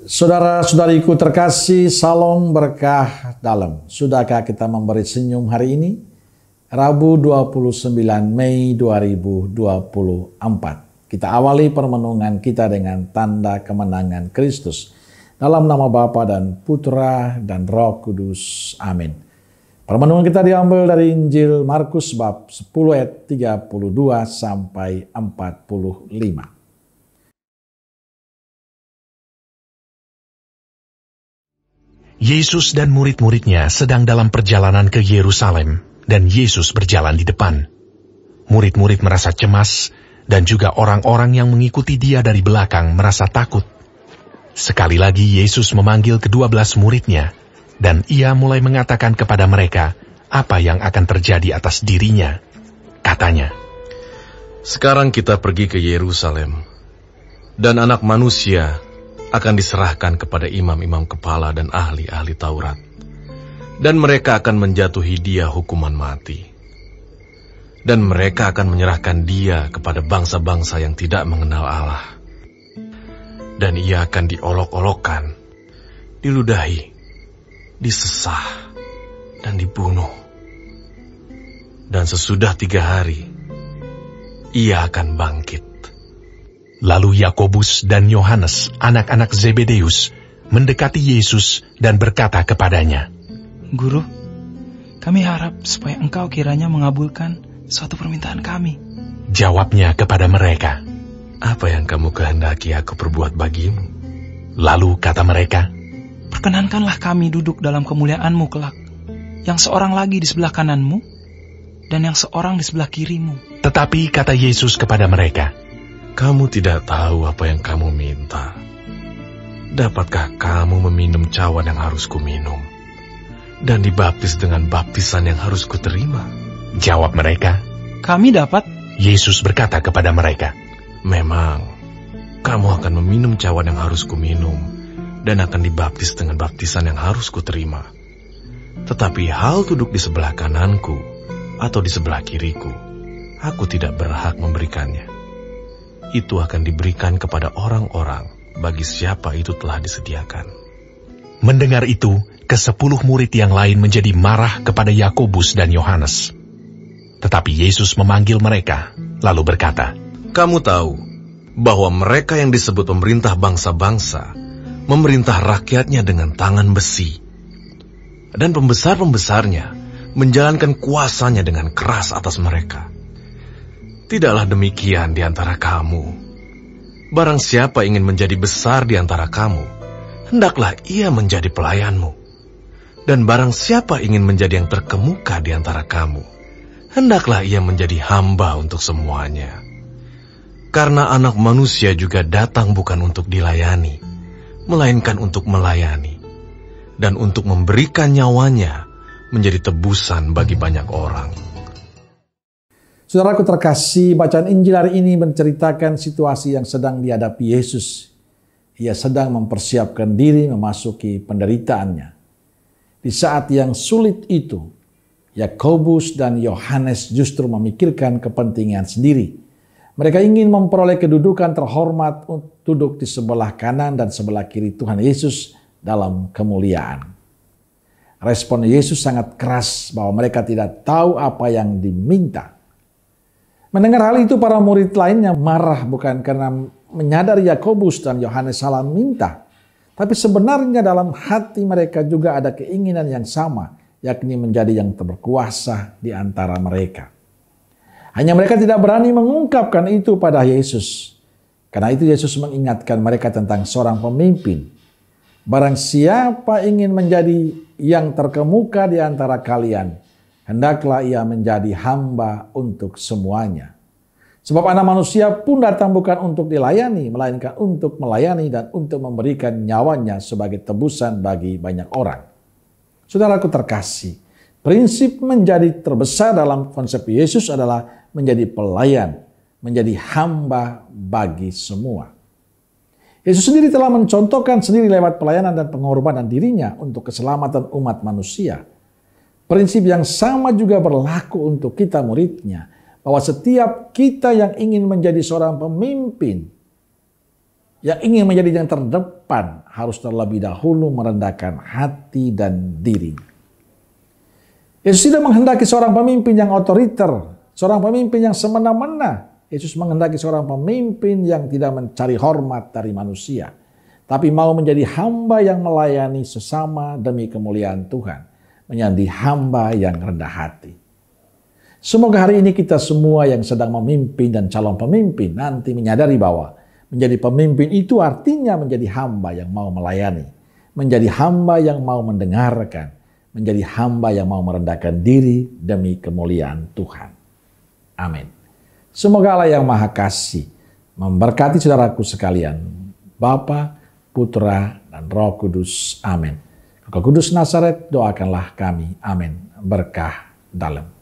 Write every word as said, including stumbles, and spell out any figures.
Saudara-saudariku terkasih, salam berkah dalam. Sudahkah kita memberi senyum hari ini? Rabu dua puluh sembilan Mei dua ribu dua puluh empat. Kita awali permenungan kita dengan tanda kemenangan Kristus. Dalam nama Bapa dan Putra dan Roh Kudus. Amin. Permenungan kita diambil dari Injil Markus bab sepuluh ayat tiga puluh dua sampai empat puluh lima. Yesus dan murid-muridnya sedang dalam perjalanan ke Yerusalem, dan Yesus berjalan di depan. Murid-murid merasa cemas, dan juga orang-orang yang mengikuti dia dari belakang merasa takut. Sekali lagi Yesus memanggil kedua belas muridnya, dan ia mulai mengatakan kepada mereka apa yang akan terjadi atas dirinya. Katanya, "Sekarang kita pergi ke Yerusalem, dan anak manusia akan diserahkan kepada imam-imam kepala dan ahli-ahli Taurat, dan mereka akan menjatuhi dia hukuman mati. Dan mereka akan menyerahkan dia kepada bangsa-bangsa yang tidak mengenal Allah. Dan ia akan diolok-olokkan, diludahi, disesah, dan dibunuh. Dan sesudah tiga hari, ia akan bangkit." Lalu Yakobus dan Yohanes, anak-anak Zebedeus, mendekati Yesus dan berkata kepadanya, "Guru, kami harap supaya engkau kiranya mengabulkan suatu permintaan kami." Jawabnya kepada mereka, "Apa yang kamu kehendaki aku perbuat bagimu?" Lalu kata mereka, "Perkenankanlah kami duduk dalam kemuliaan-Mu kelak, yang seorang lagi di sebelah kananmu, dan yang seorang di sebelah kirimu." Tetapi kata Yesus kepada mereka, "Kamu tidak tahu apa yang kamu minta. Dapatkah kamu meminum cawan yang harus kuminum, dan dibaptis dengan baptisan yang harus kuterima?" Jawab mereka, "Kami dapat." Yesus berkata kepada mereka, "Memang, kamu akan meminum cawan yang harus kuminum, dan akan dibaptis dengan baptisan yang harus kuterima. Tetapi hal duduk di sebelah kananku, atau di sebelah kiriku, aku tidak berhak memberikannya. Itu akan diberikan kepada orang-orang bagi siapa itu telah disediakan." Mendengar itu, kesepuluh murid yang lain menjadi marah kepada Yakobus dan Yohanes. Tetapi Yesus memanggil mereka, lalu berkata, "Kamu tahu bahwa mereka yang disebut pemerintah bangsa-bangsa memerintah rakyatnya dengan tangan besi, dan pembesar-pembesarnya menjalankan kuasanya dengan keras atas mereka. Tidaklah demikian di antara kamu. Barang siapa ingin menjadi besar di antara kamu, hendaklah ia menjadi pelayanmu. Dan barang siapa ingin menjadi yang terkemuka di antara kamu, hendaklah ia menjadi hamba untuk semuanya. Karena Anak Manusia juga datang bukan untuk dilayani, melainkan untuk melayani, dan untuk memberikan nyawanya menjadi tebusan bagi banyak orang." Saudaraku terkasih, bacaan Injil hari ini menceritakan situasi yang sedang dihadapi Yesus. Ia sedang mempersiapkan diri memasuki penderitaannya. Di saat yang sulit itu, Yakobus dan Yohanes justru memikirkan kepentingan sendiri. Mereka ingin memperoleh kedudukan terhormat untuk duduk di sebelah kanan dan sebelah kiri Tuhan Yesus dalam kemuliaan. Respon Yesus sangat keras bahwa mereka tidak tahu apa yang diminta. Mendengar hal itu, para murid lainnya marah bukan karena menyadari Yakobus dan Yohanes salah minta, tapi sebenarnya dalam hati mereka juga ada keinginan yang sama, yakni menjadi yang berkuasa di antara mereka. Hanya mereka tidak berani mengungkapkan itu pada Yesus. Karena itu Yesus mengingatkan mereka tentang seorang pemimpin. Barang siapa ingin menjadi yang terkemuka di antara kalian, hendaklah ia menjadi hamba untuk semuanya. Sebab Anak Manusia pun datang bukan untuk dilayani, melainkan untuk melayani dan untuk memberikan nyawanya sebagai tebusan bagi banyak orang. Saudaraku terkasih, prinsip menjadi terbesar dalam konsep Yesus adalah menjadi pelayan, menjadi hamba bagi semua. Yesus sendiri telah mencontohkan sendiri lewat pelayanan dan pengorbanan dirinya untuk keselamatan umat manusia. Prinsip yang sama juga berlaku untuk kita muridnya, bahwa setiap kita yang ingin menjadi seorang pemimpin Yang ingin menjadi yang terdepan harus terlebih dahulu merendahkan hati dan diri. Yesus tidak menghendaki seorang pemimpin yang otoriter, seorang pemimpin yang semena-mena. Yesus menghendaki seorang pemimpin yang tidak mencari hormat dari manusia, tapi mau menjadi hamba yang melayani sesama demi kemuliaan Tuhan, menjadi hamba yang rendah hati. Semoga hari ini kita semua yang sedang memimpin dan calon pemimpin nanti menyadari bahwa menjadi pemimpin itu artinya menjadi hamba yang mau melayani, menjadi hamba yang mau mendengarkan, menjadi hamba yang mau merendahkan diri demi kemuliaan Tuhan. Amin. Semoga Allah yang Maha Kasih memberkati saudaraku sekalian, Bapa, Putra, dan Roh Kudus. Amin. Roh Kudus Nazaret, doakanlah kami. Amin. Berkah dalam.